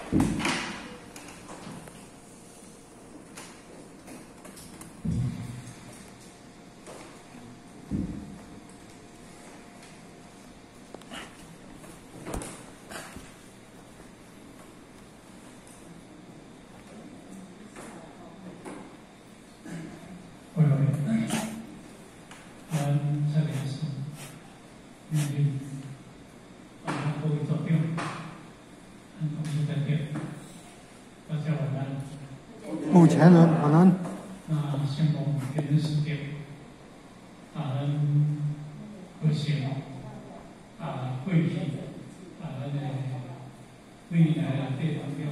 目前人可能先讲给人时间，有些贵体，未来对方面，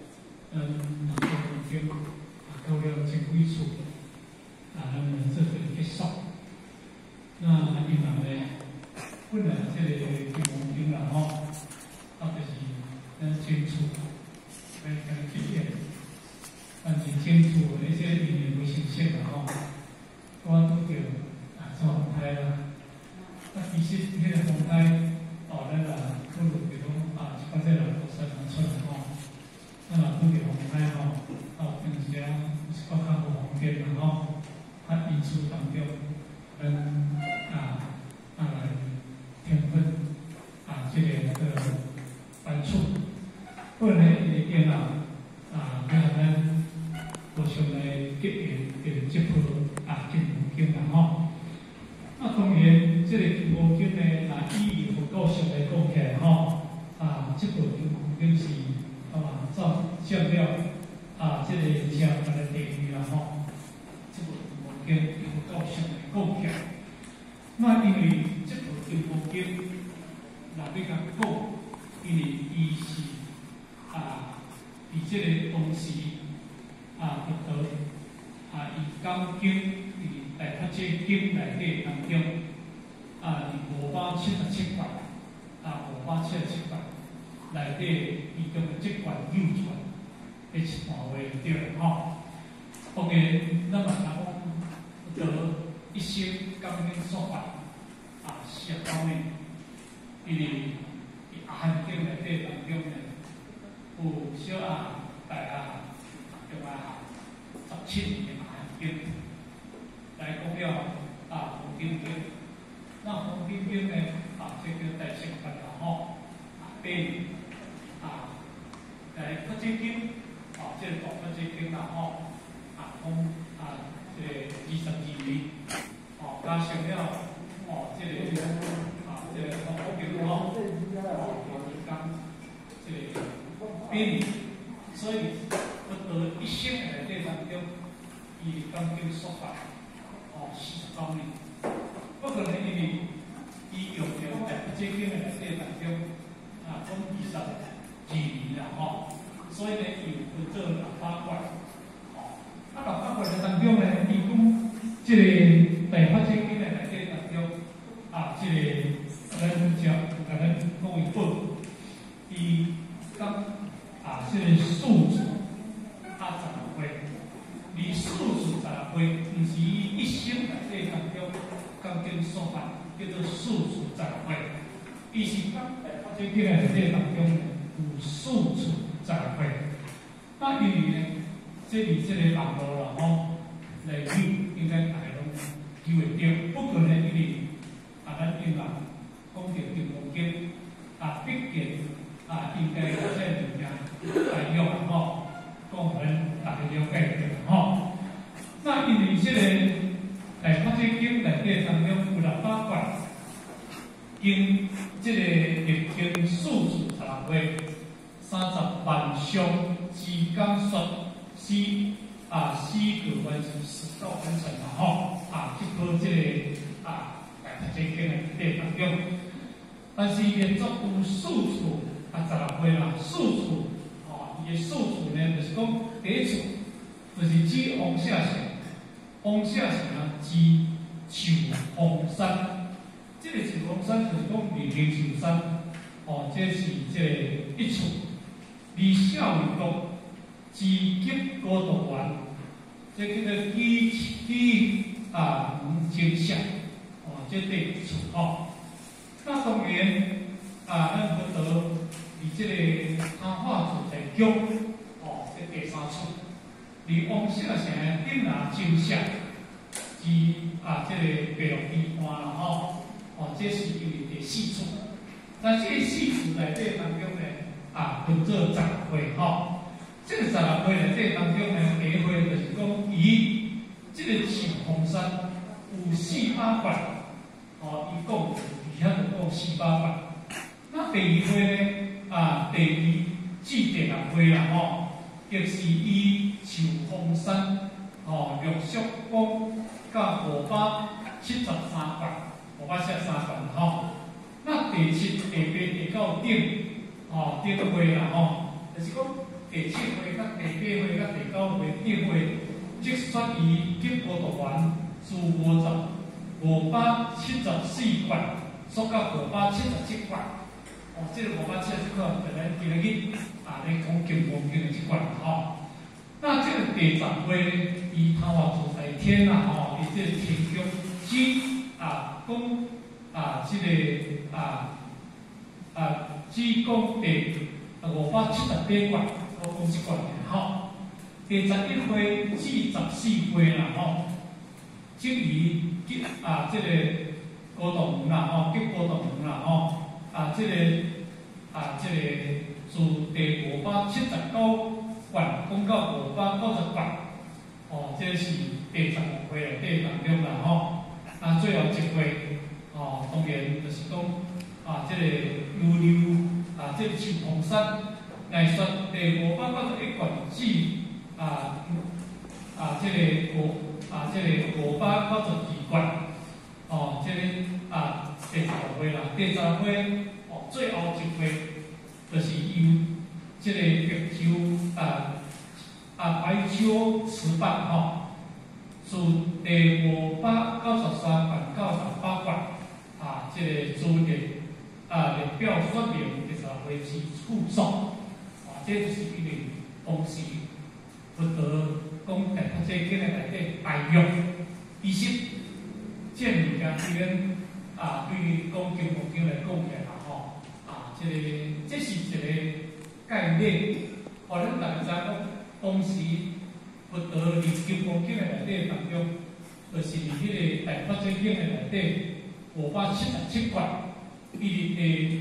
到了正规处，这个结束。那因为呢，本来这个金融经啦到底是咱清楚，要跟体验。但是清楚那些语言不形现的我都叫做红台啦。其实那个红台咱不如比如现在人都3农村咱不叫红台平时是较无方便啦因此当中来天分这个班处，不然一定互相来结缘，接触金融经啦当然，这个金融经呢，以辅导上来讲起来这个金融经是照相了这个相关的地域啦这个金融经以辅导上来讲起来，因为这个金融经，要甲讲，因为伊是伫这个当时。以钢经伫大发这经内底当中，577块，577块内底伊中的这款幼传，迄一段话对当然，咱嘛讲得一些钢经说法是方面，因为汉经内底当中呢，有小大17年经来讲了黄金经，那黄金经呢这个大成分对来发这经这个大发这经啦这个22年加上了这个黄金这个比，所以一生内底当中，伊钢筋说法49年，不可能因为伊用着在这经的内底当中讲22年啦所以呢，伊有做600块600块的当中呢，伊讲这个大发这经的内底当中这个咱讲甲咱讲一本，伊讲这个数字。10岁，而数字10岁，毋是伊一生内底当中钢筋说法叫做数字10岁，伊是讲这个内底当中有数字10岁。因为呢，这里这个网络啦内容应该大家拢记会着，不可能因为咱今讲着金融经毕竟应该有这物件来用讲很大家了解着那因为这个大发这经内底当中有600块，经这个历经数字10岁30万项时间4个完成19完成这颗这个大发这经内底当中，但是连续有数次10岁啦，数次伊的数次呢，就是讲第一次就是指王舍城，王舍城指寿丰山，这个寿丰山就是讲灵寿山，这是这个一处。而孝义国指吉高度园，这叫做金像，这第一处那当然咱不得以这个他画主在局哦，这第三处。而王姓城顶拿金石，之这个白龙地花啦吼，哦，这是因为第四处。在这个四处内底当中呢，分做10会吼。这个10会内底当中呢，第一会就是讲以这个寿丰山有400块，哦，伊讲伫遐就讲400块。那第二会呢，第二至第6会啦吼，就是以寿丰山陆续讲到573块，573块吼。那第7、第8、第9、顶会啦吼，就是讲第7会、甲第8会、甲第9会、顶会，即选以结果读完自574块，缩到577块。哦，这个577块，就咱今日咧讲金黄金的这块吼。那这个第10会，伊头话做在天啦吼，伊这个天宫只讲这个只讲第578块，我讲这块尔吼。第11会至14会啦吼，即以这个高洞门啦吼，结高洞门啦吼，这个自第579块讲到590块，哦，这是第10会内底当中啦吼。最后一会，哦，当然就是讲这个悠悠这个寿丰山来说第591块至这个592块，哦，这个第10会啦，第10会最后一会就是由这个白州白州池板吼，自第593块到18块，这个租赁列表说明第10会之处所，这就是因为当时不得讲在这经的内底排用，其实这物件虽然对于讲金黄金来讲起来吼，这是一个概念，互咱大家知讲，当时不得伫金黄金的内底当中，就是伫迄个大发展经的内底577块，伊伫第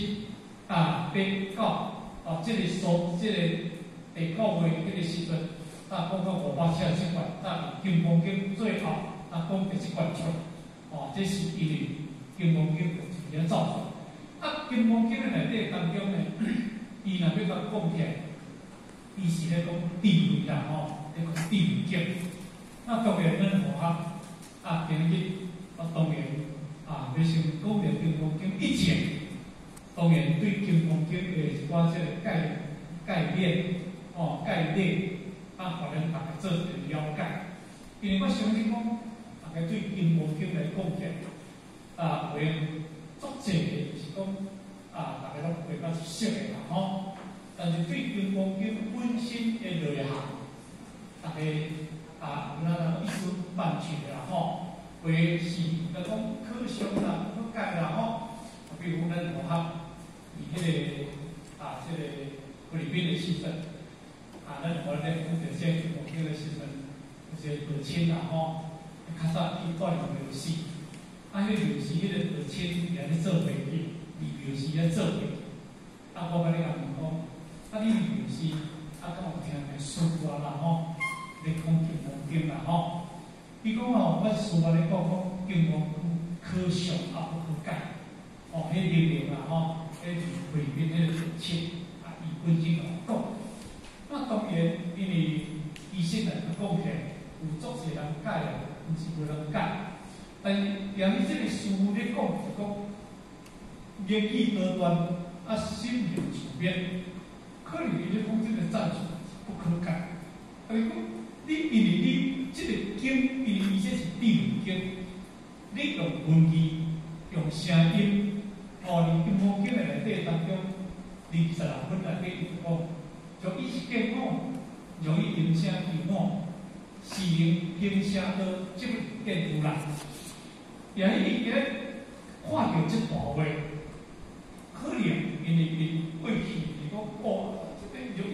7、8、9，这个第9月迄个时阵，讲到577块，金黄金最后讲第7块出，这是因为金黄金有一个造出。金黄金的内底当中呢，伊若要甲讲起来，伊是咧讲地位啦吼，咧讲地位金。那当然咱学校今日当然要先讲到金黄金以前，当然对金黄金的一寡这个概念，互咱大家做一个了解。因为我相信讲，大家对金黄金来讲起来，有足济的就是讲，大家拢会较熟悉的啦吼。但是对金黄金本身的内涵，大家有咱一知半解的啦吼。为是来讲科学啦、科学啦吼，比如咱学校以迄个这个菲律宾的时阵，咱学咧讲这些金黄金的时阵，有些二千啦吼，较早去锻炼游戏。迄游戏迄个二千也咧做会议，游戏咧做会议。我甲你讲，你游戏敢有听个书啦吼，咧讲金黄金啦吼。伊讲我书咧讲金黄科学不可解，迄力量啦吼，迄菲律宾迄个二千伊本身讲。那当然，因为医生来讲起来，有足侪人解啊，毋是无人解。但是，由于这个书咧讲是讲，言语多端，心灵处变，可能伊咧讲这个战术不可解。就是讲，因为你这个经，因为伊这是地位经，你用文字、用声音，伫金黄经的内底当中，26分内底讲，就伊是健康，容易影响健康，是能形成到这个建筑啦。也伊个看到这大话，可能因为过去是讲这个有一些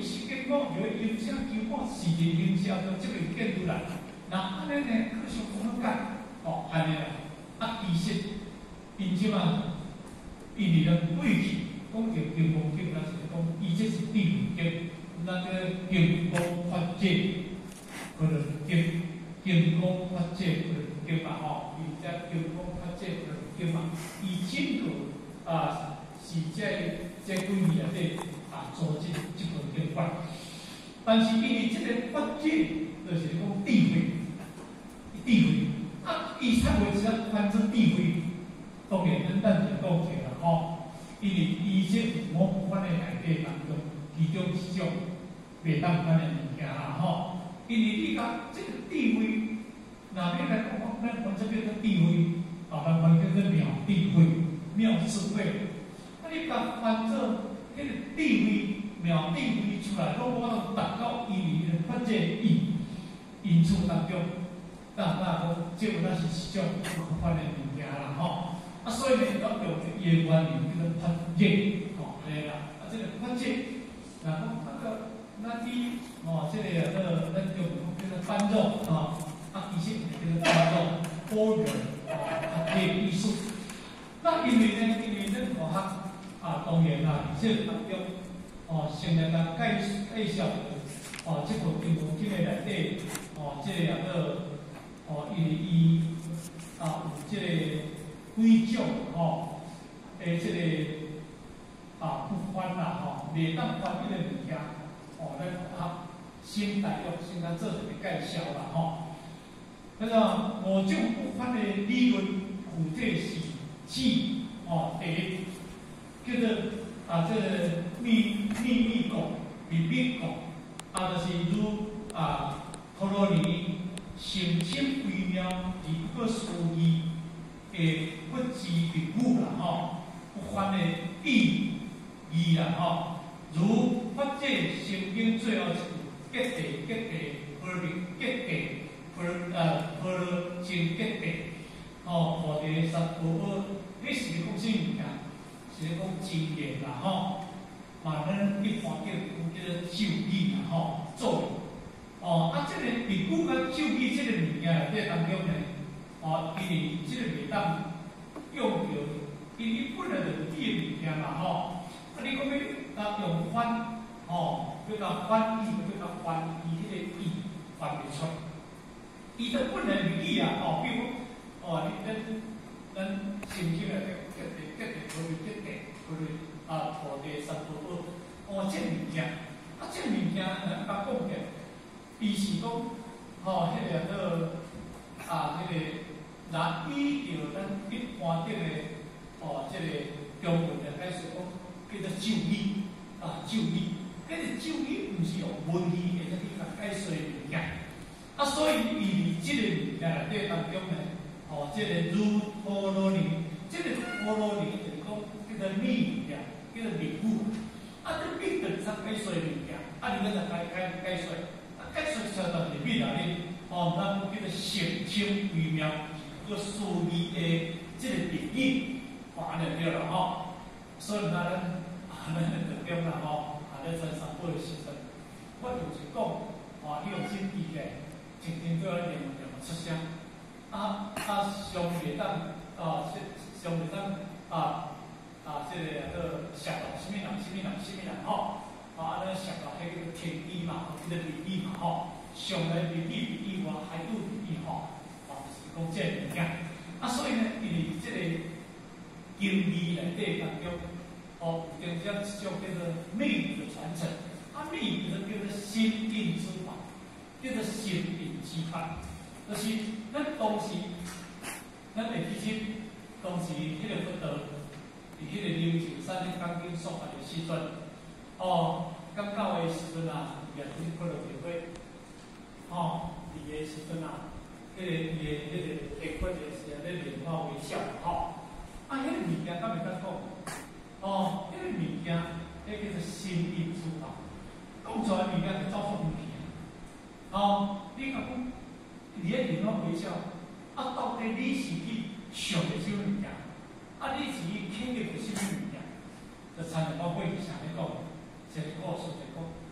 经过有影响，经过时间影响到这个建筑来，那安尼呢，可上怎么干？哦，安尼啦，其实因即嘛，因为过去讲到金光景，那是讲伊这是地方景，那个金光发展，可能金光发展可能景嘛吼，伊只金光发展可能景嘛，伊整个是这几年内组织这个景观，但是因为这个发展就是讲地位，伊才会只反正地位，当然咱就讲起啦吼。因为伊这某款的内底当中，其中一种袂当款的物件啦吼。因为你讲这个地位，哪边来讲，咱这边的地位，咱讲叫做庙地位、庙智慧。你讲反正迄个地位、庙地位出来，拢我达到伊的发展因素当中，那这个那是一种不可犯的物件啦吼。所以呢，要用伊的原理叫做发展，吼，安尼啦。这个发展，然后那啲这个咱叫做繁荣，其实叫做繁荣、多元，发展艺术。那因为咱学校当然啦，这个当中，先来咱介绍这个金光景的内底，这个因为伊有这个。几种这个不翻啦袂当翻迄个物件，咱学校先大约先来做一个介绍啦那个5种不翻的理论，具体是指第一叫做这个秘密讲，就是如陀罗尼神清微妙而不可思议。不知名物啦不翻的意义啦如发展圣经最后一个结地，佛明结地，佛真结地，菩提萨婆诃，迄是讲啥物件？是讲真言啦嘛咱一般叫做咒语啦咒语，这个比古甲咒语这个物件在当中呢。因为这个袂当用到，因为本来就是语的物件嘛你讲要用翻，叫它翻译，叫它翻译，迄个译翻袂出。伊的本来语比如咱先起来结地，菩提萨婆诃，这物件，这物件咱讲嘅，伊是讲，迄个这个。那依照咱一般这个这个中文的解说讲，叫做咒语咒语。迄个咒语毋是用文字会使去解说的物件，所以伊这个物件内底当中呢，这个如陀罗尼，这个陀罗尼就是讲叫做秘物件，叫做秘物。这秘就是咱解说的物件，你咱就解说，解说相当是秘啦哩，咱叫做神清微妙。个思义的这个定义，安尼对了所以咱当中啦在山上过的时阵，我就是讲，用真义的，真正做一点出声，上袂当上袂当这个涉到什么人，安尼涉到迄个天意嘛，迄个地理嘛上来地理以外，海陆地理讲这物件，所以呢，因为这个经义内底当中，有一种叫做秘语的传承，秘语就叫做心印之法，叫做心印之法，就是咱当时，咱会记起当时迄个佛陀，伫迄个琉球山的钢筋所发的时阵，刚到的时阵也是看到机会，伫个时阵迄个下课的时候咧面貌微笑迄个物件敢会当讲？迄个物件，迄叫做心印之法。讲出来物件就走出物件。你讲伫咧面貌微笑，到底你是去想的什么物件？你是去听的什么物件？就参照我过去常咧讲，一个故事就讲，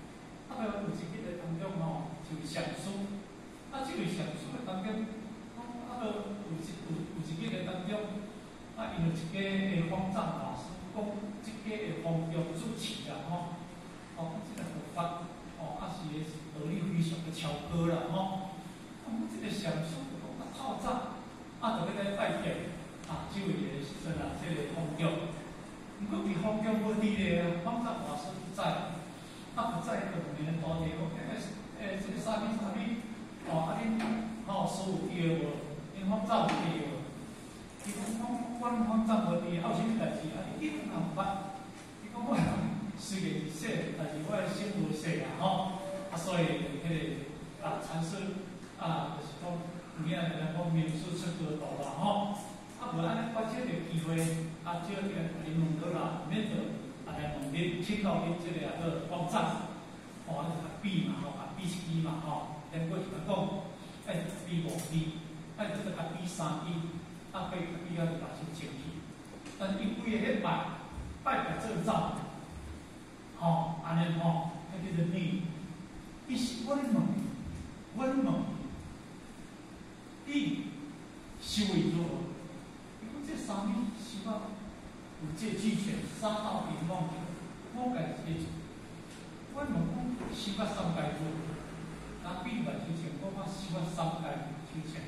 啊，有一日的当中吼，就是上书，啊，这个上书的当中，啊，有一日的当中，啊，因为一个的方丈老师讲，这个的方丈主持啦吼，这个佛法，是道理非常的超高啦吼，这个上书就讲透早，就要来拜见，这位的时阵这个方丈。不过，伫方丈无伫咧，方丈老师不在，不在就问人多地讲，这个啥物，恁师傅伫个无？恁方丈有伫无？伊讲阮方丈无伫，有啥物代志？你去哪捌？伊讲我虽然是说，但是我的心无说啦吼，所以迄个禅师就是讲，有影人讲名师出高徒啦吼。无安尼，我借着机会，借着恁问到啦，免得来问恁，请到恁这个方丈，就甲比嘛比一支嘛连过就甲讲，比5支，就甲比3支，比就把先前去。但是因为迄拜个证照，安尼迄叫做你，伊是阮问，你修为如何？这三物修到有这俱全，3道平方，我家己我问讲修到3界多，比万修前，我修到3界修前，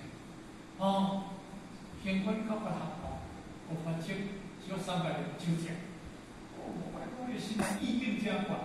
天官到8合有发切修到3界修前，我的心意境真悬，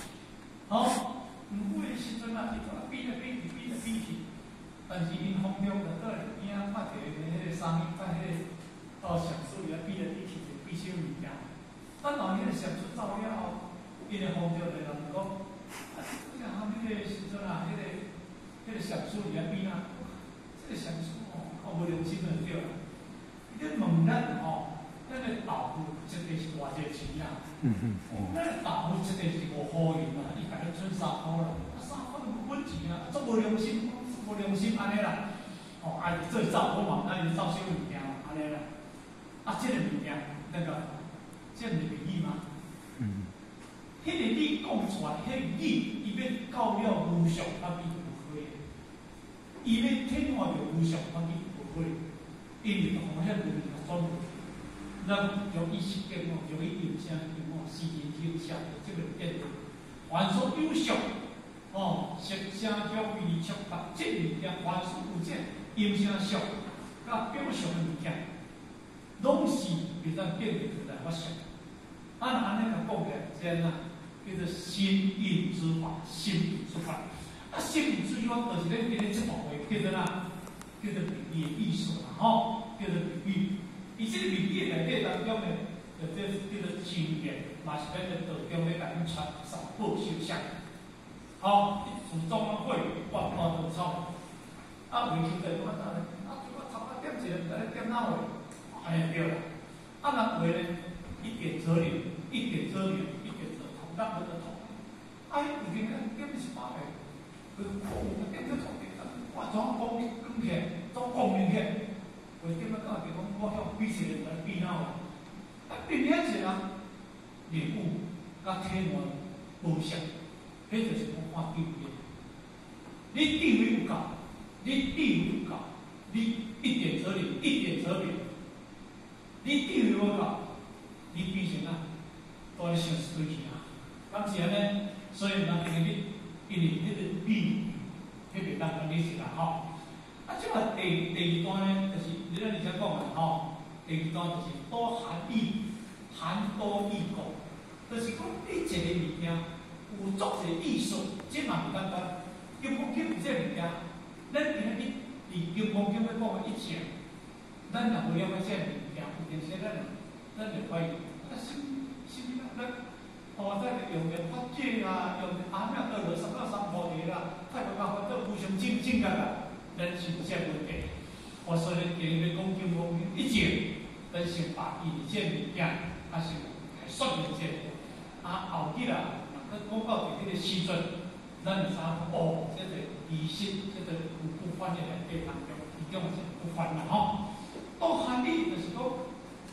毋过的时阵伊就比来比去，但是因方向就倒来边看着迄个三物甲迄个。上书里比来比去，就比些物件。等到迄个上书走了后，因个方丈就人讲，迄个时阵迄个上书里比这个上书无良心就对啦。你问咱咱个豆腐一定是偌济钱啦。咱个豆腐一定是5块银啦，伊家己存3块啦，3块都无本钱啊，足无良心，安尼啦。做走好嘛，咱就走小物件嘛，安尼啦。这个物件，这毋是礼仪吗？迄个你讲出来，迄个你，伊要到了无上，比无会；伊要天化着无上，比无会。因为从迄个物件转，咱用意识见用伊用声视言听写这个见到，凡所有相，色声香味触法，这物件凡所有这音声相，甲表象的物件。拢是袂当变为出来发生。安尼甲讲起来，这样叫做心印之法，心印之法。心印之法就是咱今日这部话叫做叫做比喻的艺术啦，叫做比喻。伊这个比喻内底当中呢，叫做经验，嘛是咱个道中咧甲咱传三宝修相。自中会万花都草，为求在我当咧，我头壳点一个，在咧点哪位？安尼对啦，若话呢，一点则灵，一点则灵，一点则通，咱无得通。有阵点是8个，点去通哇，怎讲讲起来，怎讲明起来？为点到地方，我向比一个来比哪位？比了一人，礼物甲天文无相，迄就是我看地位。你地位有够，你地位有够，你一点则灵，一点则灵。你地位无够，你变成都咧想死对去敢是安尼？所以咱今日因为迄个比，迄袂当讲你是啦即个第二段呢，就是咱而且讲啦第二段就是多含义，含多义讲，就是讲你一个物件有足侪艺术，这嘛袂简单。金光经这物件，咱今日伫金光经要讲个一切，咱若无了解这物件。有阵时咱就怀疑，咱在用个法界啦，用阿弥陀罗、三藐三菩提啦，太白法都互相竞争啦，咱是这问题。所以今日要讲金光经，一切咱先把伊这物件，是来说明这。后日若讲到伫迄个时阵，咱就知这个仪式，这个有不翻的内底当中，伊讲是不翻啦多含义就是讲。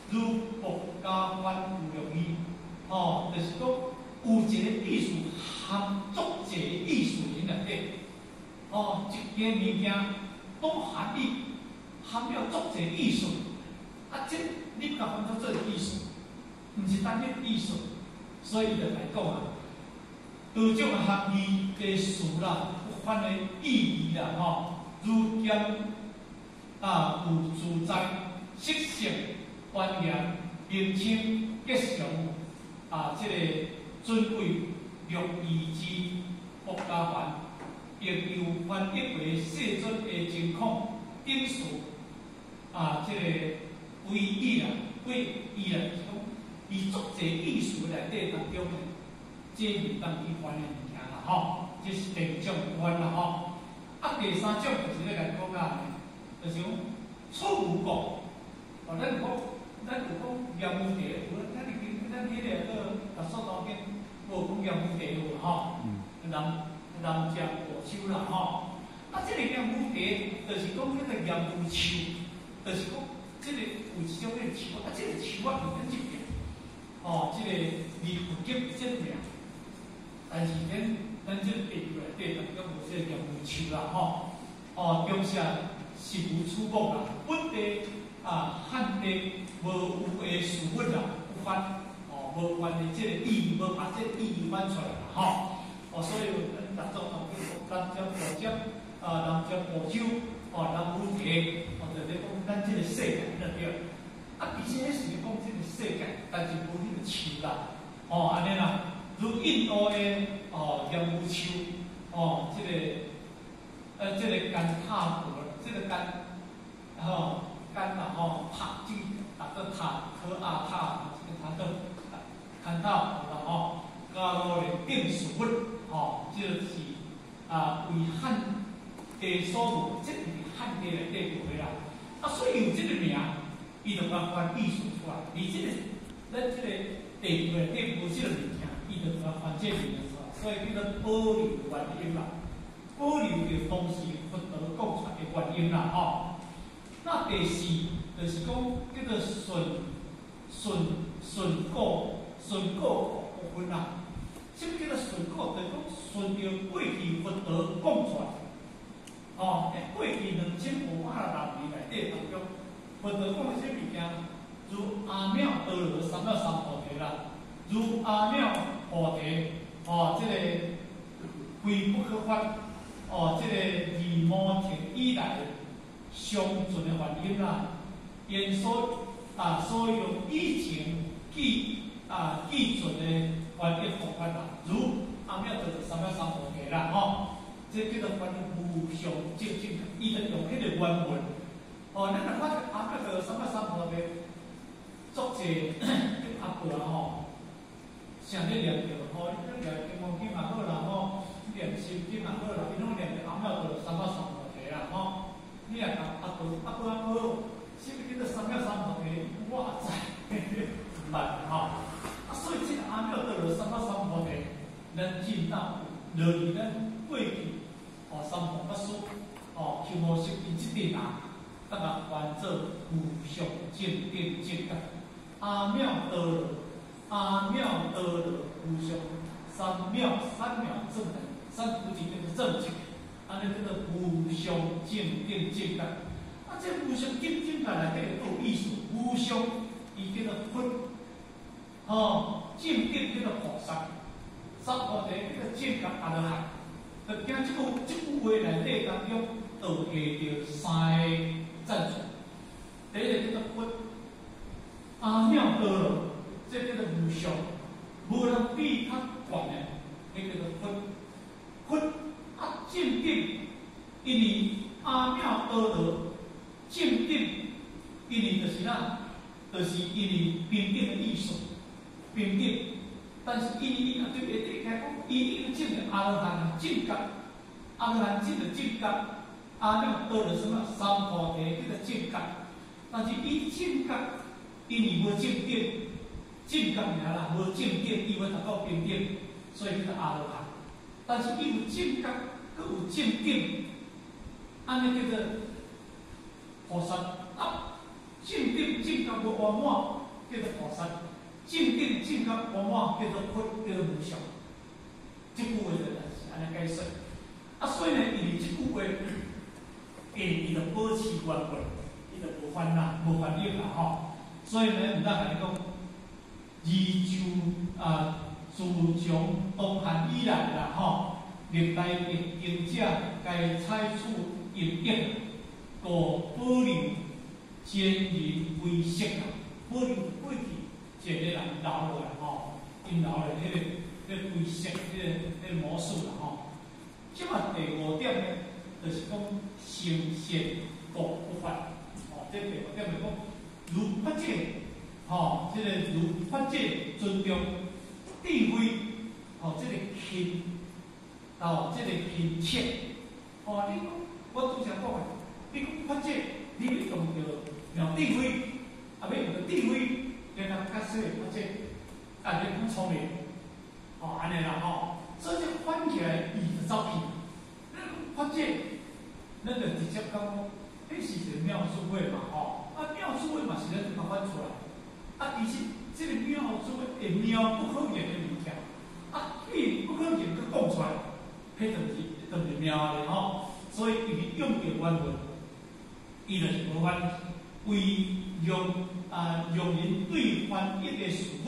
如薄加翻有容易，就是讲有一个艺术含足侪意思in内底。哦，一件物件都含了足侪意思。啊，这你甲分做意思，毋是单一意思。所以就来讲啊，多种含义的词啦，有款的意义啦，吼，如兼有自在、色色、庄严、名称、吉祥这个尊贵、乐意之国家环，亦有翻译为世尊的情况、顶数这个为意啦，为意啦，是讲伊足侪意思内底当中，这是当去翻的物件啦，吼，这是第二种翻啦，吼。啊，第三种就是咧来讲啊，就是讲错误讲，咱有讲业务题，咱迄个个数当中无讲业务题有吼，人食果手啦吼。啊，这个业务题就是讲迄个业务树，就是讲这个有一种迄个树，这个树啊有分一片，这个离附近这个名，但是咱这个地区内底当中无这个业务树啦吼，中写是无出国啦，本地汉地无有诶事物啦，有翻无翻的这个意义，无把这个意义翻出来啦吼，所以咱逐种人将国接人将国手人武题，就是讲咱这个世界那对。啊，而且是讲这个世界，但是无迄个树啦，安尼啦，如印度的业务树，这个甘塔格，这个甘啦塔即个塔科塔，这个塔的甘塔啦加入咧定事物，这个是为汉地所无，这是汉地内底有的啦。啊，所以有这个名，伊就甲翻意思出来。而这个咱这个地区内底无这个物件，伊就甲翻这个名出来。所以叫做保留原因啦。保留着当时佛陀讲出来的原因啦，吼。那第四就是讲叫做顺果部分啦。什么叫做顺果？就是讲顺着过去佛陀讲出来。过去2560年内底当中，佛陀讲的这物件，如阿妙多罗三藐三菩提啦，如阿妙菩提，这个非不可法。这个自目前以来上尽的原因啦，因所用以前记准的原因方法啦，如阿弥陀佛三藐三菩提啦，这叫做翻译无上正，伊就用迄个原文。咱若发阿弥陀佛三藐三菩提，作者阿婆常咧念着，你念金刚经也好啦，念心经也好啦，伊拢念着阿弥陀佛三藐三菩提啦，你若讲阿婆好，什么叫做三藐三菩提？哇塞，唔捌所以这个阿弥陀佛三藐三菩提，咱尽当落于咱过去三皇法师求无实因这点得啊翻做无上正定正觉，阿弥陀罗。阿妙阿罗无上三妙正等，三菩提叫做正觉，安尼叫做无上正定正觉。这无上正定来底有意思，无上伊叫做佛，正定叫做菩萨，三菩提叫做正觉阿罗汉。就惊这句话内底当中，就下着三个赞数。第一个叫做佛，阿妙阿罗。这叫做无上，无人比较悬的，迄叫做佛正定，因为阿妙阿罗正定，因为就是哪，就是因为平等的意思，平等。但是因为伊对下底开讲，伊证的阿罗汉正觉，阿罗汉证的正觉，阿妙阿罗什么三菩提叫做正觉，但是伊正觉，因为无正定。正觉尔啦，无正定，伊要达到平等，所以叫做阿罗汉。但是伊有正觉，佮有正定，安尼叫做菩萨。正定正觉无圆满，叫做菩萨；正定正觉圆满，叫做佛，叫做无上。这句话句话，伊就保持原本，伊就无烦恼、无烦恼啦吼。所以呢，毋当甲你讲，自从东汉以来啦吼，历代历经者该采取应用，故保留前人为色啦，保留过去一个人留落来吼，因留来迄个规色，迄个魔术啦吼。即嘛第五点呢，就是讲成善国不法，哦，这第五点就讲如法者，吼，这个如法者尊重智慧，吼，这个亲，哦，这个亲切，哦，你讲我拄则讲的，你讲法者，你要用着智慧，啊，要用着智慧，然后较说法者，啊，你讲聪明，哦，安尼啦吼。所以这翻起来，伊就走去。法者，咱就直接讲，迄是一个妙智慧嘛，吼。啊，妙智慧嘛是咱就翻出来。啊，而且这个妙智慧会妙不可言的物件，啊，伊不可言去讲出来，迄就是妙的吼。所以伊用着原文，伊就是无翻为用人对翻译的事物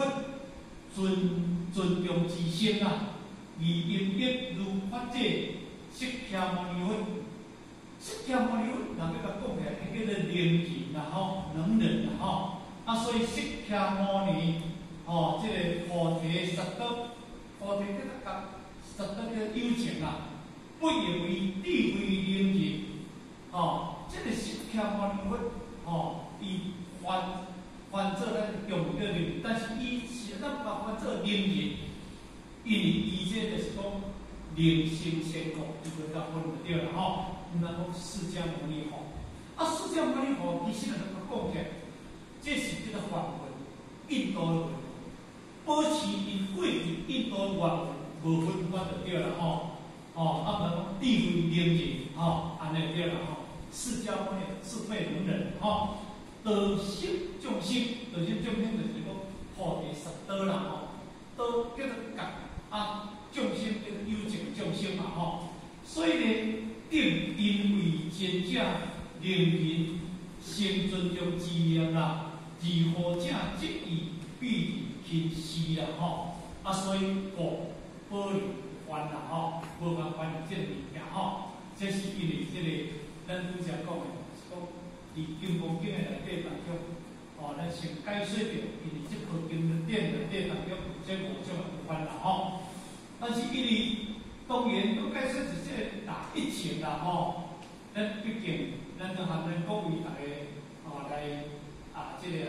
尊重之心啊。而因一如法者，释迦牟尼佛，释迦牟尼佛，人家甲讲起来，迄叫做能人啦吼，能人啦吼。啊，所以释迦牟尼，吼，这个菩提萨埵，菩提这个萨埵叫有情啊，不以为智慧能人，吼，这个释迦牟尼佛，吼，伊翻做咱用着的，但是伊是咱把翻做能人。因为伊这就是讲灵性仙果，就叫分就对了吼。毋通讲释迦牟尼佛，啊，释迦牟尼佛其实人都讲起来，这是这个梵文，印度文，保持因过去印度原文无分法就对了吼。哦，啊，毋通讲智慧能人吼，安尼对了吼。释迦牟尼智慧能人吼，道心众生，道心众生就是讲菩提萨埵啦吼，道叫做觉。啊，众生叫做有情众生嘛吼，所以呢，定因为贤者令人先尊重之念啦，如何者即义必亲师啦吼，啊，所以保留烦啦吼，无法翻译这个物件吼，这是因为这个咱拄则讲的，是讲伫金刚经的内底当中，哦，咱先解说着，因为这部经典内底当中这五种的部分啦吼。但是因为当然都解说是这一切啦吼，咱毕竟咱都含咱各位大家哦来这个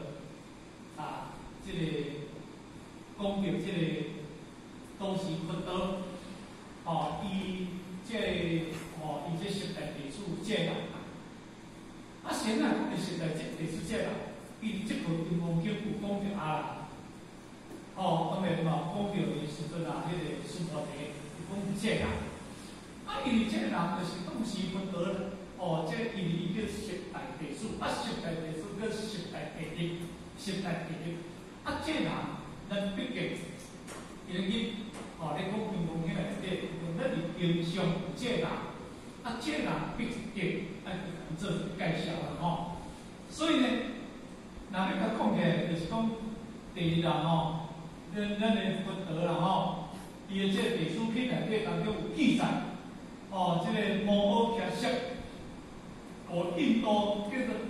这个讲着这个都是佛道哦，伊这十大弟子这人，啊，现在讲的十大弟子这人，伊这部金刚经有讲着啊。哦，当然嘛，讲到的时阵啊，迄个苏菩提，讲这人，啊，因为这人就是当时佛道哦，这因为伊叫十大弟子，啊，十大弟子叫十大第一，十大第一，啊，这人咱毕竟，因为哦，你讲金刚经内底，咱是经上有这人，啊，这人毕竟做介绍啦吼，所以呢，若要甲讲起来，就是讲第二人吼。咱的佛道啦吼，伊的这个地书品内底当中有记载，哦，这个摩诃迦叶，古印度叫做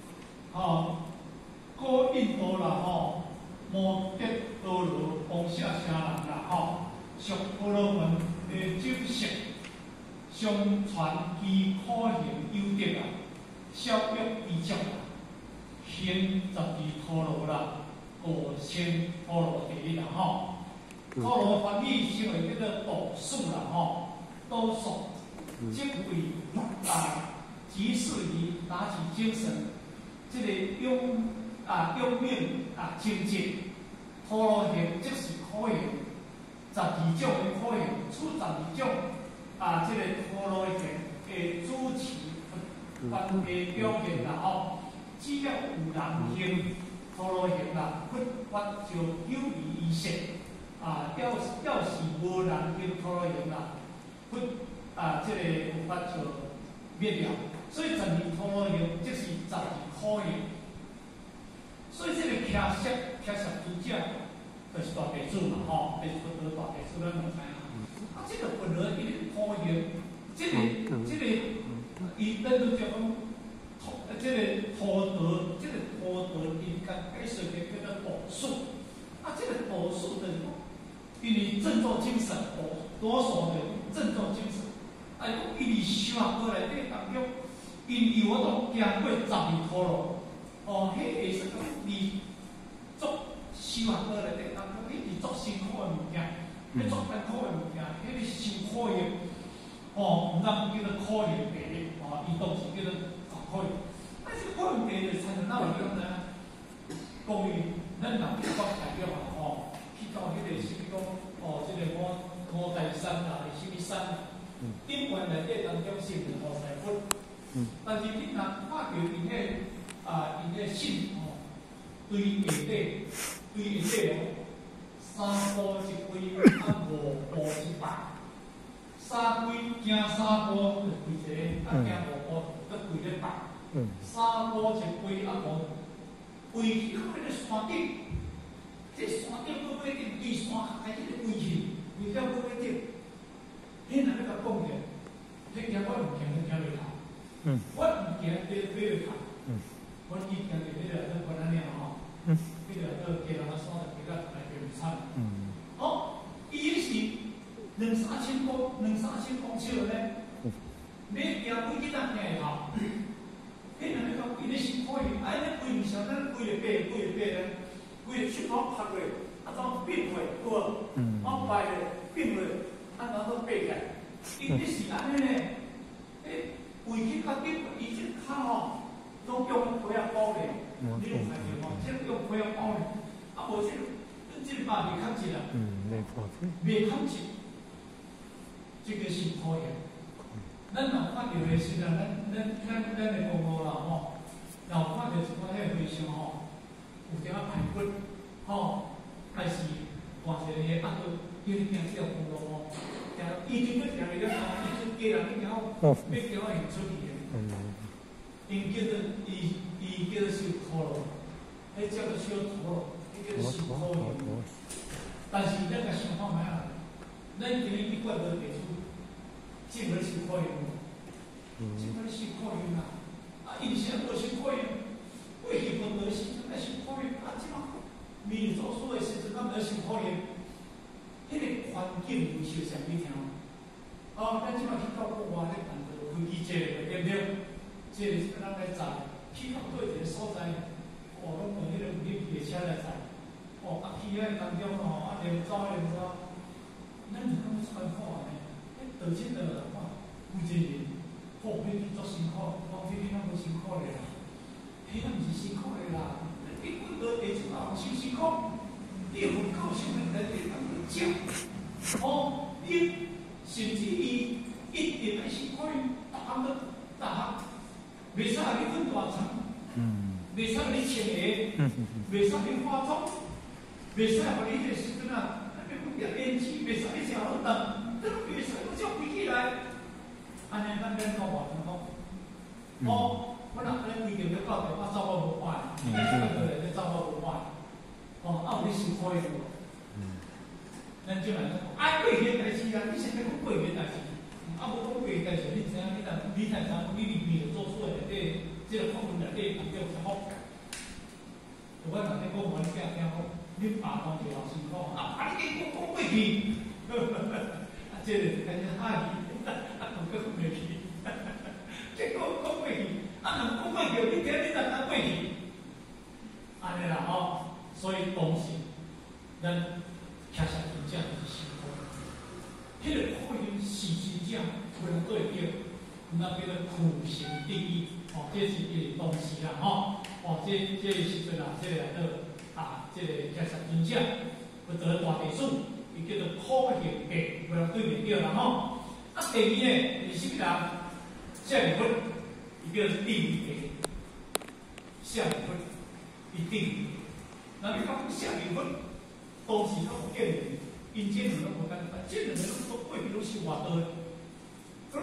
古印度啦吼，摩羯多罗王舍城人啦吼，属婆罗门的酒色，相传其可行有德啊，效约依足啊，行12陀罗啦。5000陀罗第一啦吼，陀罗翻译成为叫做度数啦吼，度数即为即是于打起精神，这个用命清净，陀罗行即是可行，12种的可行，出12种这个陀罗行的主持分的表现啦吼，只要有人行。陀罗行啦，佛法就有利于色要是无人行陀罗行啦，佛这个有法就灭掉。所以12土用即是12苦用。所以这个骑石主者，就是大地主嘛，吼，就是佛陀大地主，咱拢知影。啊，这个佛陀伊个苦用，这个，伊咱都叫讲。这个菩提，伊甲解释嘅叫做道术。啊，这个道术的，因为振作精神，多数的振作精神。啊，因为修学过来底当中，因为我都行过12套路。哦，迄个是讲你做修学过来底当中，迄是做辛苦的物件，迄做艰苦的物件，迄个辛苦的，哦，咱叫做苦力病，哦，伊当时叫做苦力。但是苦力病就产生哪有用呢？讲伊咱南北国代表嘛，吼，去到迄个是讲，哦，这个五台山啊，什么山？顶原内底当中是五台佛，但是你若看到因迄信吼，对下底哦，3步一跪，啊5步一拜，3跪行3步就跪一个，啊行5步再跪咧拜，3步一跪啊5跪去到迄个山顶，这山顶到尾顶，对山开始跪去，跪到尾顶，迄若要甲讲者，迄行我唔行，就行袂头，我唔行，飞袂头。我以前伫迄个在河南咧吼，迄个在基隆啊山上几个来给产。哦，伊是2、3千公尺咧，你行几仔行会头？迄两个讲伊咧辛苦伊，哎，咧跪唔上，咱跪咧咧，跪咧手头拍落，啊，怎变落，有无？我摆咧变落，啊，然后爬起来，伊咧是安尼咧，跪去较顶，伊只骹吼。都用培养包咧，你有看见无？即用培养包咧，啊无即把未看起啦，未看起，这个是可以。咱若看到的时阵，咱的公路啦吼，若看到一款迄个飞机吼，有点啊排骨，吼，还是换一个啊个，叫你行这条公路吼，行伊就要行伊了，伊就家人去行，要叫我行出去的。因叫做伊叫做修土路，迄叫做修土路，迄叫做修土路。但是咱个想看卖啊，咱今日一贯都地处，进门修土路，进门修土路啦。啊，以前无修土路，过去无得时阵来修土路，啊，即马民做事的时阵，咱来修土路，迄个环境维修上几条。哦，咱即马去到国外咧，办做飞机节，对不对？这个是咱来载，去到对一个所在，哦，拢用迄个有列车来载，哦，啊去遐当中吼，啊连走，咱就感觉穿好安尼，倒车倒来看，有一个人，哦，迄去足辛苦，讲迄个无辛苦咧啦，迄个毋是辛苦咧啦，你滚到地主啊，受辛苦，你有够想在地当中讲，哦，你甚至伊一定爱辛苦，逐项。袂使你分大厂，袂使你请鞋，袂使你化妆，袂使互你迄个时阵啊，那边讲演技，袂使你食好饭，都袂使我叫飞起来。安尼咱免讲话，讲，哦，我若安尼规定要到着，我走我无坏，你讲过来你走我无坏，哦，啊有你辛苦的无？咱就来讲，啊过去的代志啊，你现在讲过去的代志。啊，无讲过去代志，你知影？你才知你里面做出来的这个课文内底比较好。我若咧讲我囝听好，你爸讲就老师讲啊，你讲过去，啊，这个感觉阿姨，啊，同个过去，结果讲过去，啊，若讲过去，你听你哪能过去？安尼啦吼，所以当时咱确实真正是辛苦。迄个可能是真正不能对着，那叫做苦行第一，哦，这是伊当时啦，吼，哦，这时阵啊，这个这个确实真正要得大地主，伊叫做苦行病，不能对袂着啦，吼。啊，第二呢，是啥物人？下面佛，伊叫做定力，下面佛，伊定力。那你讲下面佛，当时都有建立。因这两个无简单，这两个都过去拢是外道的，过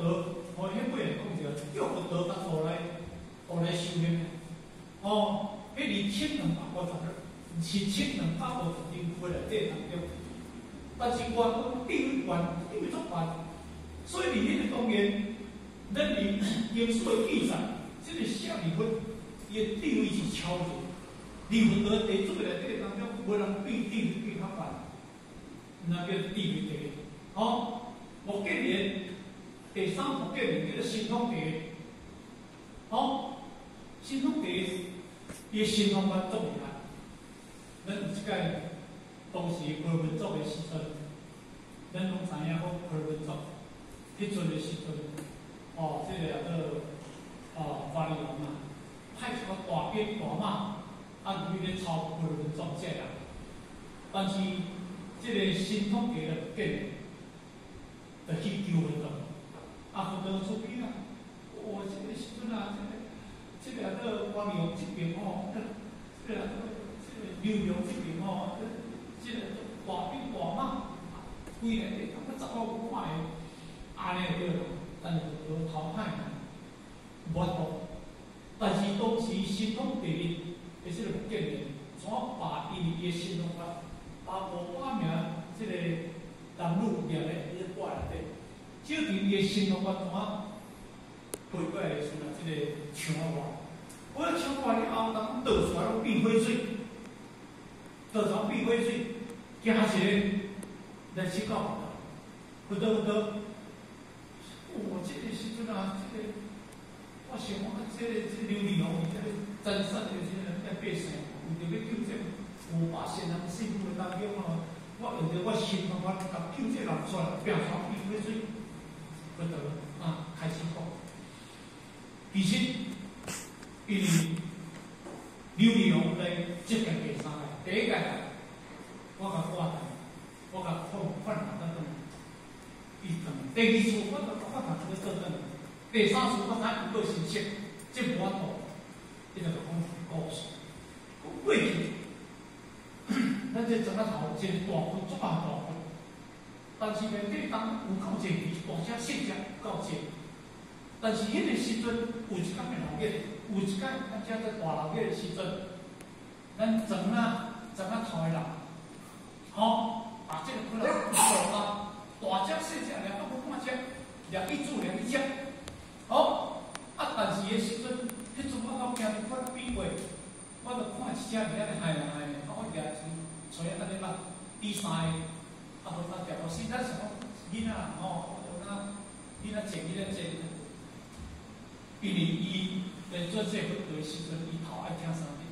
德，迄尾人讲着，叫福德甲互来修炼的。迄2250是7250年过来底当中，但是原本地位足悬，所以伫迄个当年，咱历史的记载，这个舍利弗伊的地位是超绝，离福德地主内底当中，无人比地位比较悬，那叫地位第一。木建连第三木建连叫做神通第一，神通第一，伊的神通法足厉害。咱有一届当时柯文族的时阵，咱拢知影讲柯文族迄阵的时阵，这个叫做法律人啊，派一个大兵大马，入去咧抄柯文族这人，但是这个神通第一木建连。就去救福德，福德出兵啊！这个时阵啊，这个王阳这边这个刘良这边这个大兵大马，规个地方十个看的，安尼对了，但是福德淘汰啦，无法度。但是当时神通第一的这个木建连，怎把伊的神通法，把500名这个男女念的。挂内底，就凭伊个神通法怎飞过来的时阵，这个枪外，我枪外了后，人倒出来拢变火水，倒出来变火水，惊死咧，来去搞福德，这个时阵啊，这个我想这刘利宏，这个真实的这个百姓，为着要救这500仙人幸福的当中我用着我神通法，甲救这人出来，变成变火水，福德开始讲。其实，因为刘利宏来接近第三个，第一届我甲挂台，我甲换人等等，第二次我甲换人去做等，第三次我才有个信息，这无法度，伊就讲故事，过去。咱这整个头真大分，足大分，但是面对当有够济大只细只够济，但是迄个时阵有一间的老爷，有一间咱遮个大老爷的时阵，咱整头的人，把这个困难大只细只了，不半只，了一组了一只，但是迄时阵，迄阵我到惊我比过，我著看一只尔害我举找安尼捌比赛，无他调到现在想讲囡仔囡仔坐，因为伊在做这个的时阵，伊头爱听啥物？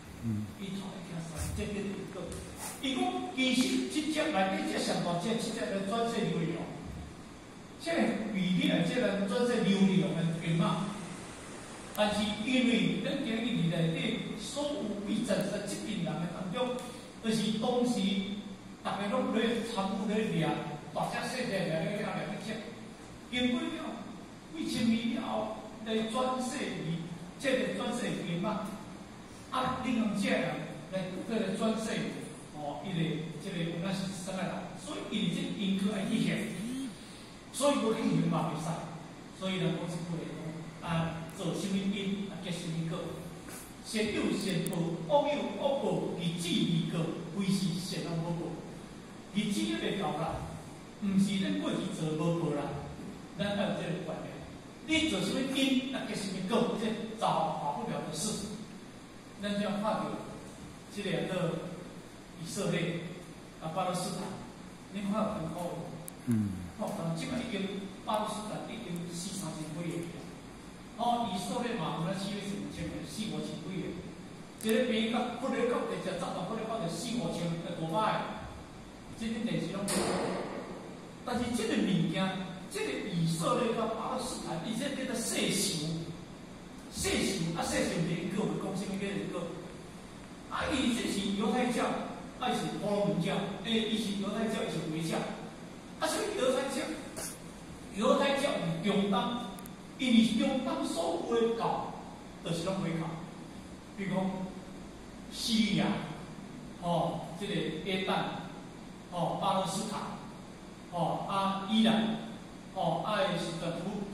这个一个。伊讲其实即只内底这上大只，即只来转做流量，这比例来这来转做流量的电脑。但是因为咱今日内底所有被真实这群人的当中，就是当时大家拢咧参与咧掠大只细只掠去吃，经过了几千年了后，来转世于这个转世于嘛，利用这人来转世伊个这个有那是什么人，所以伊这因科爱去现，所以无去现嘛袂使，所以呢，我是过来讲做什么因结什么果。善有善报，恶有恶报，其子而果，非是善恶无报。其子也袂够啦，毋是咱过去做无报啦，咱要有这个观念。你做什么因，结什么果，这造化不了的事。咱就要看到这两个以色列巴勒斯坦，你看有很好无？即摆已经巴勒斯坦已经4、3千几个。以色列嘛，有咱4、5千个，4、5千几个。这个边甲不勒国，直接10到不勒国就4、5千个5百个，这啲电视拢冇。但是这个物件，这个以色列甲巴勒斯坦，伊这叫做世仇，世仇联合，讲什么叫联合？伊这是犹太教，是婆罗门教，伊是犹太教，伊是回教。所以犹太教是中东。因为中东所有的教，就是拢回教，比如讲叙利亚，这个约旦，巴勒斯坦，伊朗，时阵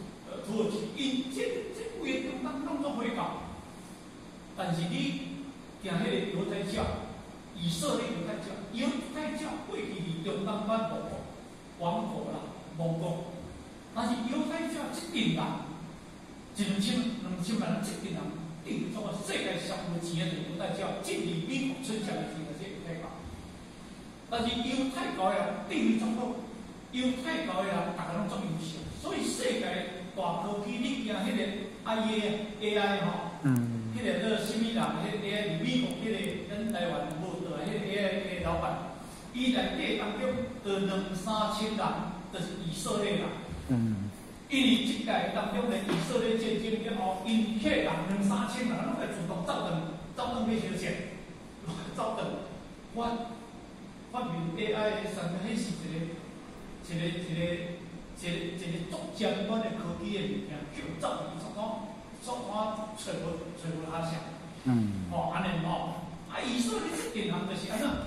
但是你行迄个犹太教，以色列犹太教，犹太教过去是中东版王国啦，蒙古。但是犹太教这群人，2000万人这群人，等于说世界上有钱的犹太教进入美国村下来是这犹太教。但是犹太教的人等于中国，犹太教的人大家拢足优秀，所以世界大科技你惊迄个 AI 吼，迄个个什么人，迄个 AI 美国迄个咱台湾无倒来迄个 AI 老板，伊内底当中有2、3千人，就是以色列人。因为即届当中的以色列战争了后，因迄人2、3千人拢会自动走转去烧钱，走转发明 AI 的上面，迄是一个足尖端的科技的物件，叫走伊作找无下想。安尼吼，以色列这件行就是安怎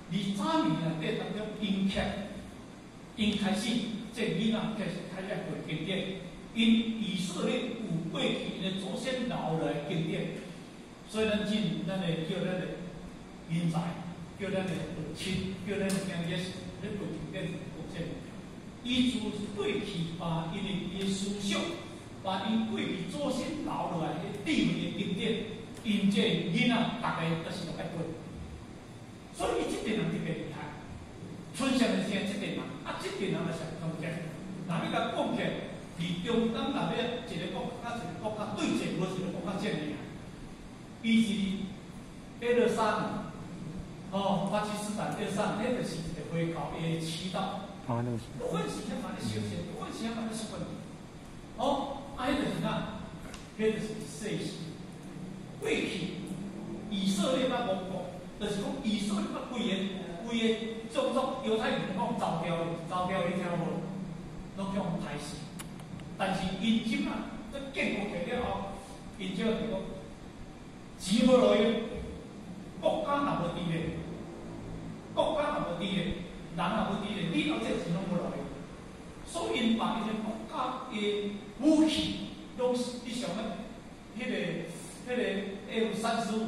？23年内底当中，因开始。这囡仔开始过经典，因以色列有过去的祖先留落来经典，所以咱的叫咱的人才，叫咱的父亲，叫咱的经济，咧过经典国际，伊自过去把因的思想，把因过去祖先留落来的智慧的经典，因这囡仔大家都是爱过，所以伊这点人特别厉害。村上的生这点人，这点人来上中间，那你甲讲起，伫中东内底一个国家对峙，无一个国家建立啊。伊是123年，巴基斯坦123年，就是一个回教的祈祷。不管是啥物咧修行，不管是啥物咧说问题，就是哪？迄就是世事。过去以色列捌亡国，就是讲以色列捌规个种族犹太人讲走掉你听无？拢叫歹死。但是因即啊，这建国起了后，因就讲钱无路用，国家若无治理，人若无治理，你到这钱拢无路用。所以因把伊个国家的武器，拢是你想迄个 F-35，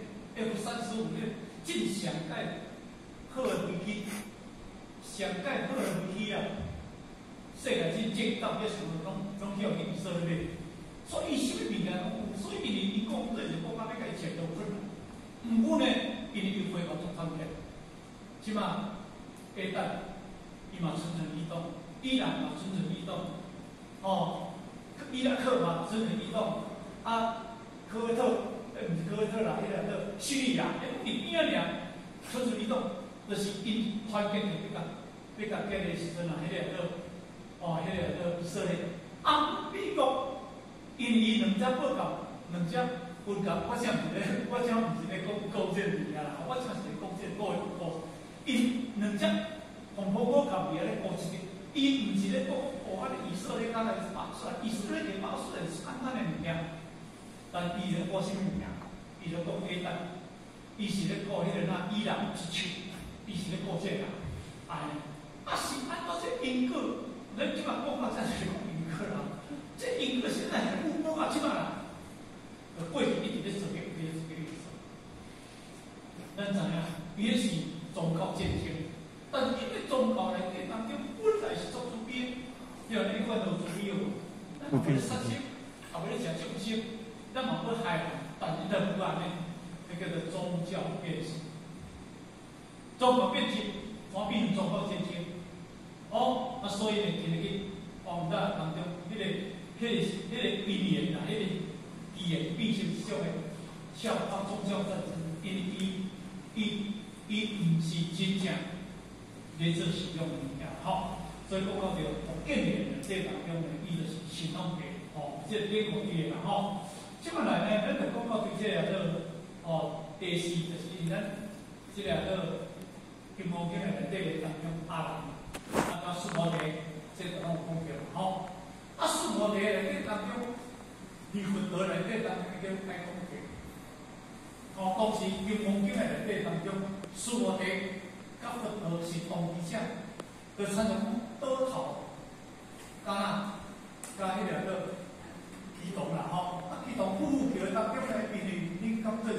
真上届好的飞机，上届好的飞机啊！世界真正到底想拢叫去以色列，所以什么物件拢有，所以伊讲这是国家要甲伊切都困难。毋过呢，因为伊回国做参片，即马下等伊嘛蠢蠢欲动，伊朗嘛蠢蠢欲动，伊拉克嘛蠢蠢欲动，科威特毋是科威特啦，迄个叙利亚，伫边仔尔蠢蠢欲动，就是因团结要甲建立时阵啊，迄个以色列，美国因伊两只报告，两只分工，我想毋是咧讲构建物件啦，我想是咧讲这个因两只红报告伊咧讲一个，伊毋是咧讲以色列刚才是爆出来，以色列爆出来是简单的物件，但伊咧讲什么物件？伊咧讲伊是咧讲迄个伊朗之手，伊是咧讲这个，是按照这因果，咱即马讲到这是讲因果啦。这因果现在还不讲到即马啦，过去一直咧做个意思。咱知影，伊咧是宗教战争，但是因为宗教内底当中本来是做主义，要你看到主义哦，咱嘛要杀生，也袂咧食众生，咱嘛要害人，但是咱不安尼，那叫做宗教变质。宗教变质，反变宗教战争。所以呢，今日去王大当中，迄个语言啊，迄个语言必须是种个效法宗教战争，因为伊毋是真正咧做实用物件，所以讲到着建立的这当中呢，伊就是信仰嘅，即个美国语啦，即摆来呢，咱就讲到对这第四就是咱这金毛经内底当中阿兰。苏摩地，这个拢有讲到，苏摩地内底当中，离婚德内底当中叫爱讲嘅，当时金毛经内底当中，苏摩地甲佛陀是同期者，就产生倒头，加迄个祈祷啦，祈祷夫妇桥当中呢，因为你讲做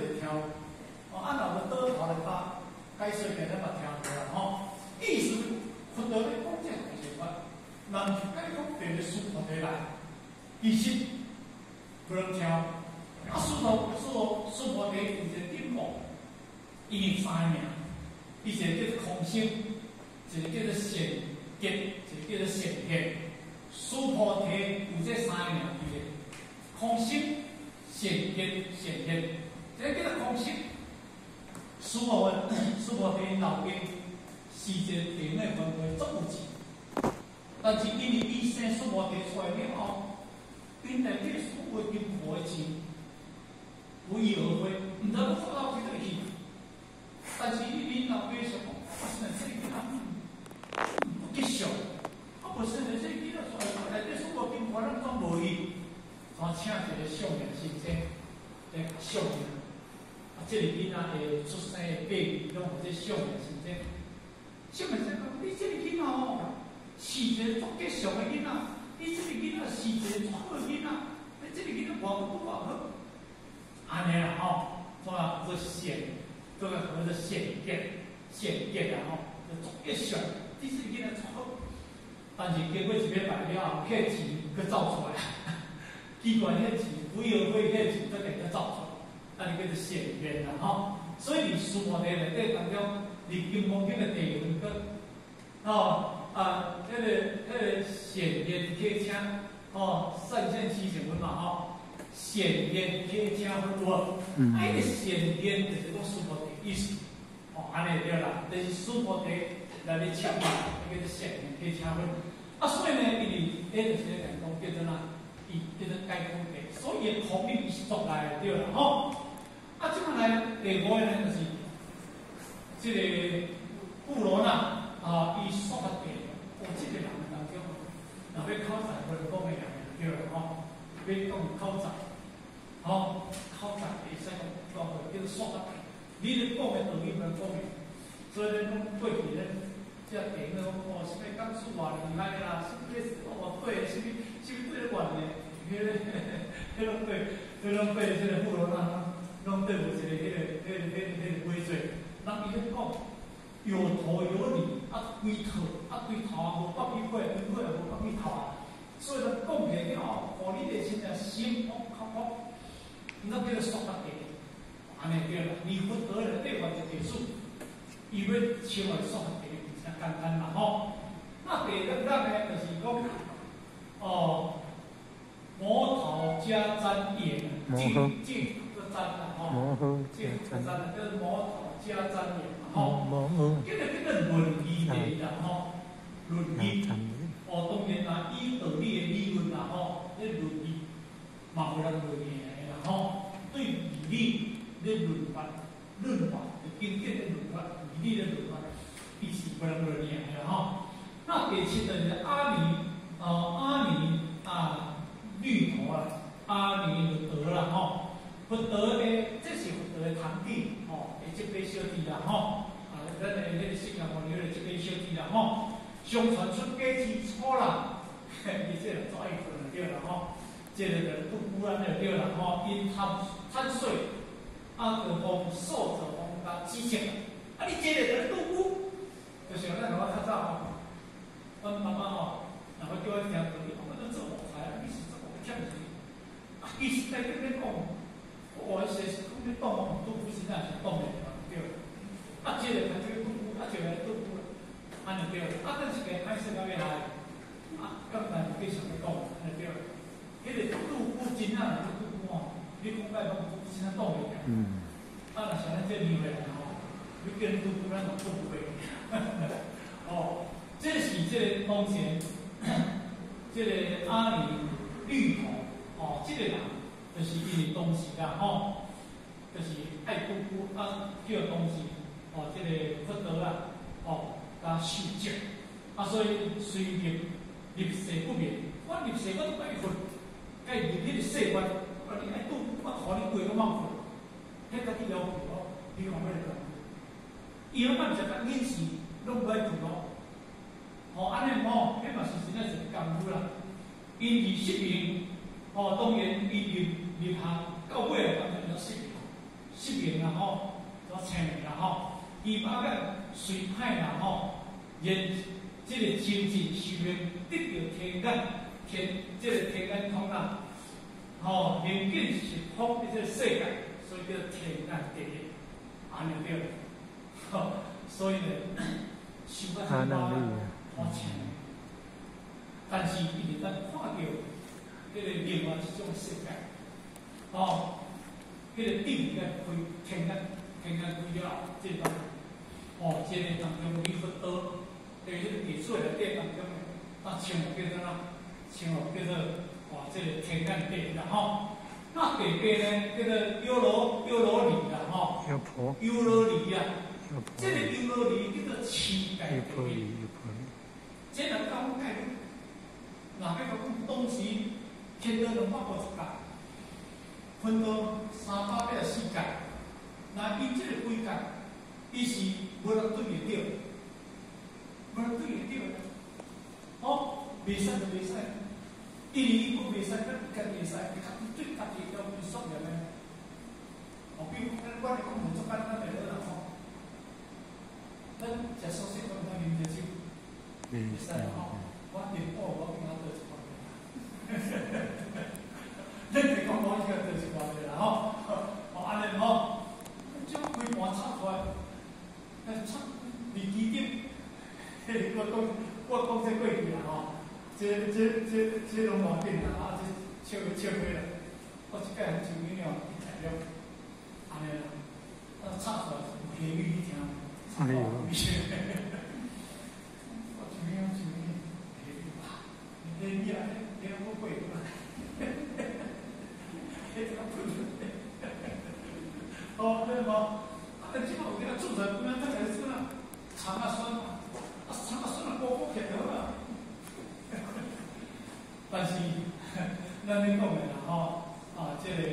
解说给咱嘛听过啦吼。意思佛陀咧讲这个是法，人就解讲变个师傅提来，其实不能听。师傅提有一个顶目，伊三名，一个叫做空性，一个叫做显结，一个叫做显现。师傅提有这三名伊个空性、显结、显现。这叫做空性。师傅提老爸是一个地内文化作物钱，但是因为医生师傅提出来了后，因内底所有任何的钱不翼而飞，唔知要放到几里去。但是因老爸想讲，我现在这个不吉祥，我本身在这里头出来，内底所有任何人拢无去，我请一个上人先生来上人。这个囡仔的出生的背景，拢有这上人先生。上人先生讲，你这个囡仔哦，是一个足吉祥的囡仔，你这个囡仔是一个好的囡仔，你这个囡仔活得多好。安尼啦吼，我做显，做个合着显结啦吼，就足吉祥，你这个囡仔足好。但是经过一礼拜了后，迄钱佮走出来，奇怪，迄钱不翼而飞，迄钱再给佮走出来。啊，你叫做显现啦吼，所以师傅在内底当中，历经风景的地文个，迄个显现客车，善现七成分嘛吼，显现客车分多，迄个显现就是讲师傅的意思，安尼对啦，就是师傅的来咧切嘛，叫做显现客车分，所以呢，因为迄就是咧讲叫做哪，伊叫做解空地，所以空命是作来的对啦吼。即摆来第五个呢，就是这个布罗纳伊所发地，这个人当中，若要考察或者讲的人对啦吼，要讲考察，考察会使讲叫做所发地，你咧讲的道理不能讲的，所以咧讲过去咧，这地咧讲什么讲书偌厉害啦，什么对，什么对得惯的，迄种对这个布罗纳。拢对无一个规则，人伊咧讲有头有脸，规头规头无百几块，规块无百几头啊。所以讲起来了，互你的心啊心空，那叫做说法地，安尼对啦。你佛陀的对法就结束，伊要称为说法地，真简单啦吼。那第二呢，就是讲摩头加瞻眼，净。瞻啦吼，这个瞻啦，叫摩头加瞻眼嘛吼。这个论义的啦吼，论义当然啦，以道理的理论啦吼，这论义嘛有人论义的啦吼。对义理的论法，就经典的论法，义理的论法，伊是不能论义的吼。那第七个就是阿弥律陀啦，阿弥律陀啦吼。佛陀咧，这是佛陀的堂弟，这杯小弟啦，咱的那个释迦牟尼的这杯小弟啦，相传出家之初啦，你这个做爱分就对啦，这个就不然就对啦，因贪睡，就奉受者奉他之前，你这个就是度孤，就是咱老较早阮妈妈若要叫我听道理，我都做无才，你是做无欠钱，伊是在这边讲。我是讲你动哦，都不是那是动的对。这个他这个动物，这个动物，安尼对。但是个还是那边来，刚才非常的讲，安尼对。迄个动物真啊，那动物你讲白讲，不是那动的。那像咱这牛的你跟动物咱就动不会。这是这个当前，这个阿弥律陀，这个人。就是伊东西啦吼，就是爱姑姑叫东西，这个佛陀啦，加受戒，所以虽入世不灭，我入世我就拜佛，该入迄个世观，你爱拄我互你过个忘佛，迄家己要求咯，你讲咩个？伊拢毋是甲演示，拢不爱做咯，安尼迄嘛是真正是功夫啦，因而失明，当然伊入行到尾当然要失明啦吼，要清明啦吼。 伊把个随派啦吼，沿这个精进修行得到天眼，这个天眼通啦，吼，能见是福的这个世界，所以叫天眼第一，安尼对了，吼，所以呢，修法是花钱，但是伊哋咱看到迄个另外一种世界，哦，迄个定个开天眼开了，这个哦，这个当中你佛道，对迄个艺术内底当中啊，称叫做哪？称叫做哦，这个天眼地啦吼。那北边呢，叫做优罗里啦吼。优罗里啊，这个优罗里叫做七界地。这人讲概率，哪个讲当时天道280界，分到380界，那伊这个几界？伊是无人对会着，无人对会着。哦，袂使就袂使，因为伊不袂使，咱家己会使，对家己要有素养的。哦，比如我哋讲合作班，咱袂好啦吼。咱食素食，咱饮饮酒，袂使吼。我连补我今仔倒一包咱袂讲我今仔倒一包啦吼。哦，安尼吼，这规盘插出来。插离基点，我讲这过去啦吼，这拢偌紧啦，啊，这笑过啦，我即摆很像那样一材料，安尼啦，啊插出来有咸鱼听，哎呦，我像咸鱼啊，咸我过过啦，哦，对无？即摆有啲做出来，咁样睇嚟算啦，长啊酸啊，长啊酸啊，高起好啦。但是，咱咧讲嘅啦吼，这个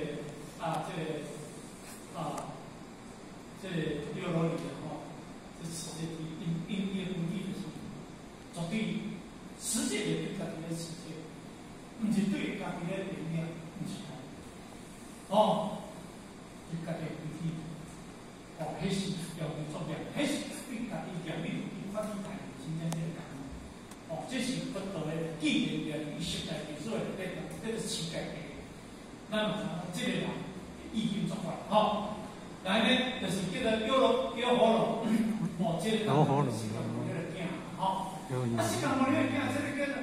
六罗里啊吼，这世界因本地就是绝对世界也对家己嘅世界，唔是对家己嘅理念，唔是哦，对家己本地。哦，迄是要去作业，迄是对家己业力有发起大真正这个感恩。哦，这是佛道的纪念的，伊实在是做的这个世界的，咱唔通这个人意见作法，吼。来呢，就是叫做约好了，哦，这个当中是讲我个囝，吼。啊，是讲我个囝，这个叫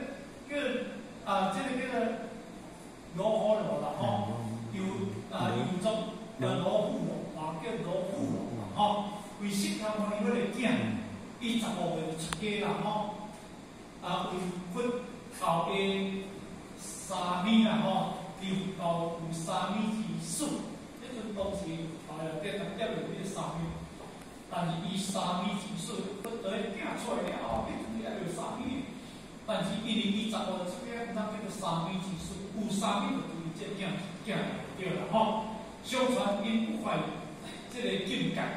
做罗好了啦，吼，有种罗富罗。叫罗富罗，吼，为适合我哋嗰个囝，伊15岁就出家啦，吼，为佛教嘅沙弥啦，吼，又到有沙弥之术，迄阵当时在接入迄个沙弥，但是伊沙弥之术，佛道嘅囝出来了后，迄阵也有沙弥，但是因为伊15岁出家，唔通叫做沙弥之术，有沙弥就对伊这囝对啦，吼，相传因不怀。这个境界，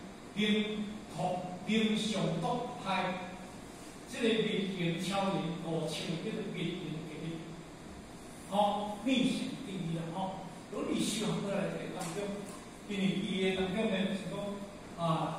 明上独派，这个灭形超人5唱叫做灭形第一，吼，灭形第一啦，吼。如果你修行过来嘅当中，因为伊嘅当中呢是讲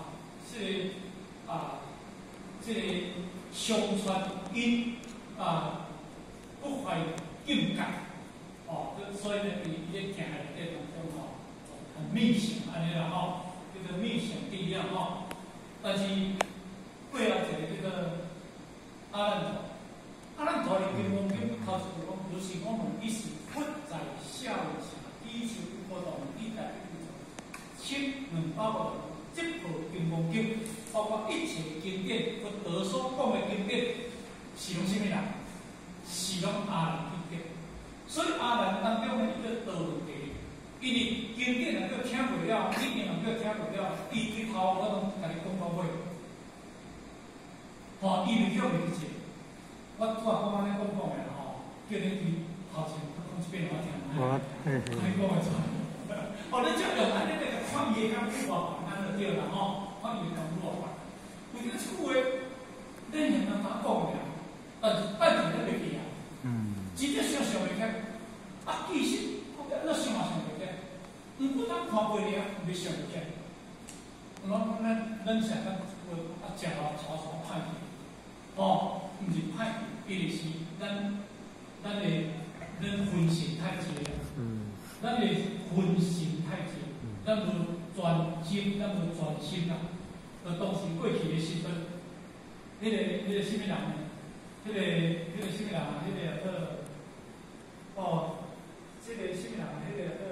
这个相传因不怀境界，哦，所以呢，伊咧行喺这当中吼。很密行安尼啦吼，叫做密行第一吼。但是过来一个叫做阿难陀的经文经头一句讲，就是我们一时佛在下下，依求不动，一代不走。清200这部经文经，包括一切经典，佛陀所讲的经典，是用什么人？是用阿难经典。所以阿难当中的一个道问题。因为经典能够听过了，经典能够听过了，伊对头我拢甲你讲到尾，吼，伊就叫理解。我拄仔讲安尼讲的吼，叫你对头前讲一遍我听。你讲会错？哦，你只用安尼个看伊讲愈话烦，安就对啦吼，看伊讲愈话烦。为这句话，咱人能打讲的，但是半点都袂记啊。直接想袂起，其实我想嘛想袂起。不过咱看过了，袂想袂起。 咱想咱食了头头歹去，毋是歹去，伊就是咱分心太济啦。咱的分心太济，咱无专心，咱无专心啦。当时过去的时阵，迄个什么人呢？迄个什么人啊？迄个这个什么人？迄个